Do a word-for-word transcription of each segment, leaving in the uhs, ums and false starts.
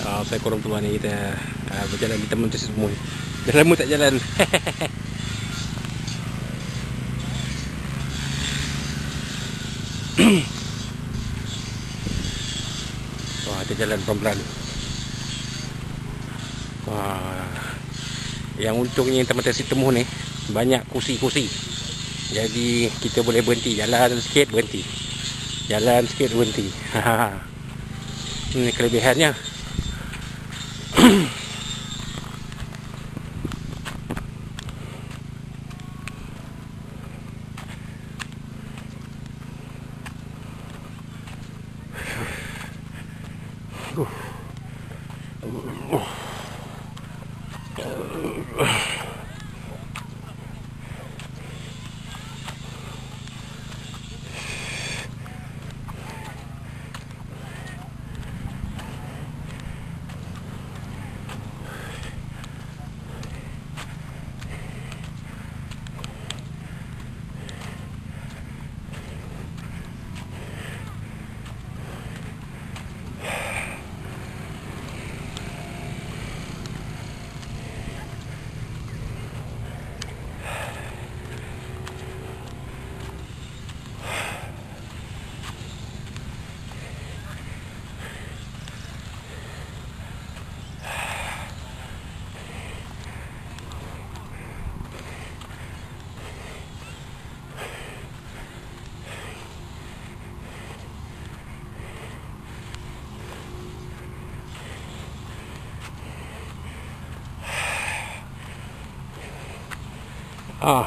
uh, saya korang teman ni kita uh, berjalan di taman Tesis Umum. Dah lama tak jalan. Wah, kita jalan pelan-pelan. Wah, yang untungnya Taman Tesis Temuh ni banyak kursi-kursi. Jadi kita boleh berhenti, jalan sikit berhenti. Jalan sikit berhenti. Ini kelebihannya. Uh. Uh. Ah.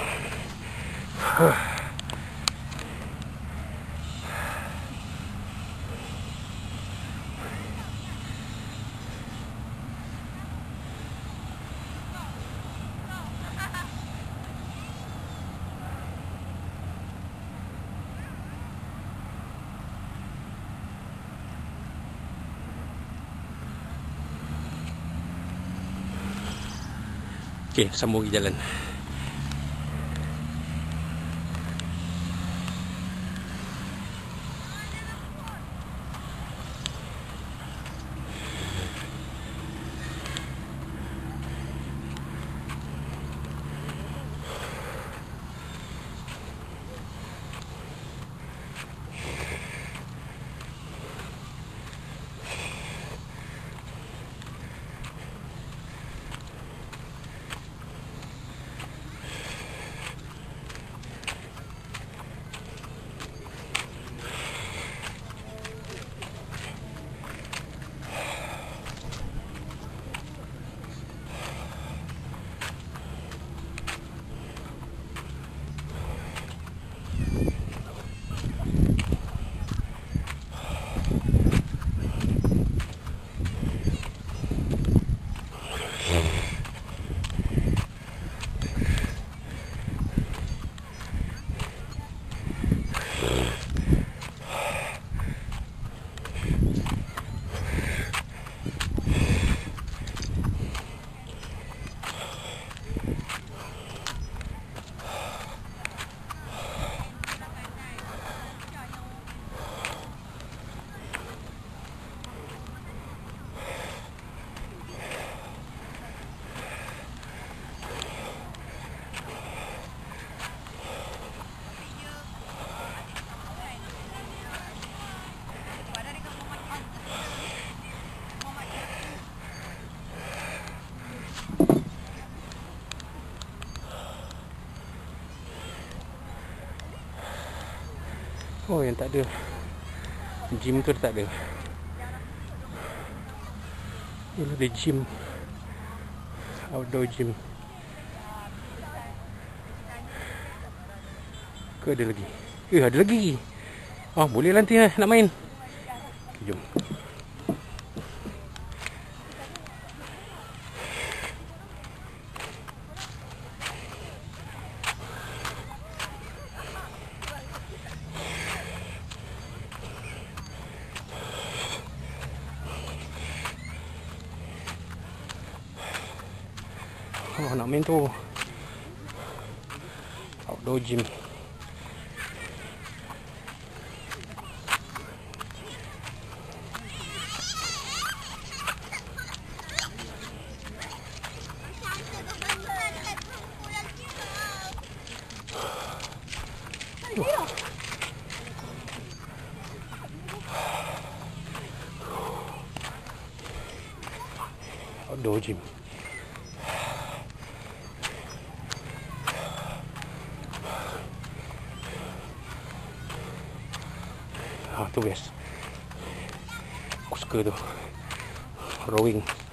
Okey, sambung lagi jalan. Oh, yang tak ada gym tu tak ada. Ini ada gym, outdoor gym. Ke ada lagi? Eh, ada lagi. Oh, boleh nanti lah nak main. Okay, jom. Oh, nak main tu outdoor gym. outdoor gym. Ha tu guys. Aku suka tu. Rowing.